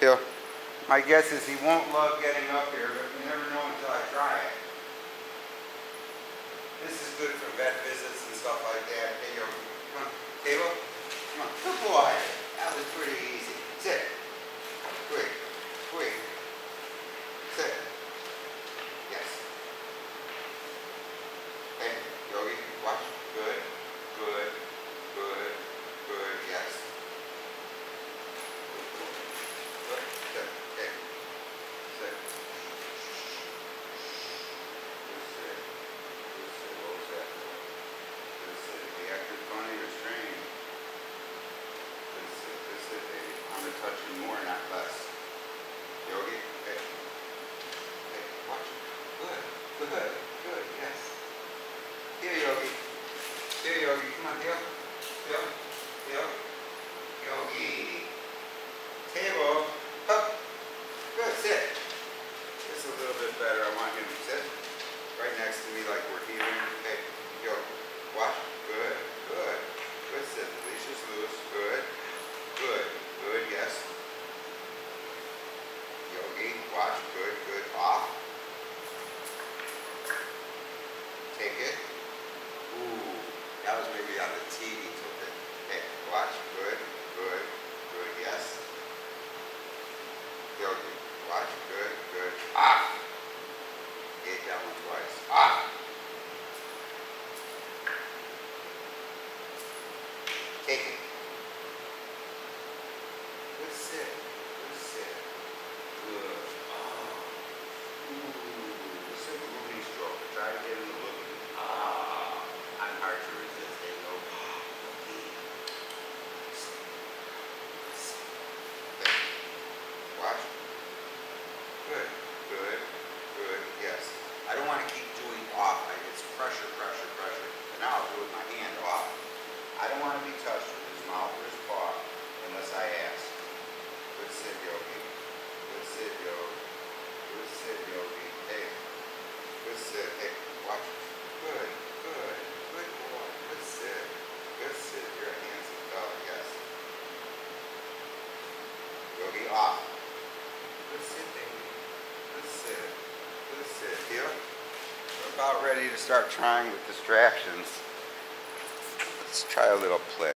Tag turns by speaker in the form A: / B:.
A: He'll, my guess is he won't love getting up here, but you never know until I try it. This is good for vet visits and stuff like that. Hey, yo, come on, table. Come on, good boy. That was pretty easy. Sit. Quick, quick. Sit. Yes. Hey, Yogi, watch. Good, good, good, good. Yes. Good. Sit. Hey. Sit. Good sit. Good sit. What was that for? Good sit. He acted funny or strange. Good sit. Good sit, baby. I'm gonna touch you more, not less. Yogi, hey. Hey, watch. Good. Good. Good. Yes. Here, Yogi. Here, Yogi. Come on, Dale. Dale. Dale. Yogi. Table. Up. Good. Sit. This is a little bit better. I want him to sit right next to me like we're healing. Hey, yo. Watch. Good. Good. Good. Sit. The leash is loose. Good. Good. Good. Yes. Yogi. Watch. Good. Good. Off. Take it. Ooh. That was maybe on the TV. Took it. Hey. Watch. Good. Good. Good. Yes. Yogi. Watch. Good. Good. Off. Get that one twice. Off. Take it. Good sit. Good sit. Good. Oh. Ooh. This is a moving stroke. Try to get in the look. Ah. I'm hard to resist. There you go. Watch. Good. Good. Good. Yes. I don't want to keep doing off. It's pressure, pressure, pressure. And now I'll do it with my hand off. I don't want to be touched with his mouth or his paw unless I ask. Good sit, Yogi. Good sit, Yogi. Good sit, Yogi. Hey. Good sit. Hey. Watch. Good. Good. Good boy. Good sit. Good sit. You're a handsome dog. Yes. Yogi off. Good sit, baby. Good sit. Good sit. Here. We're about ready to start trying with distractions. Let's try a little play.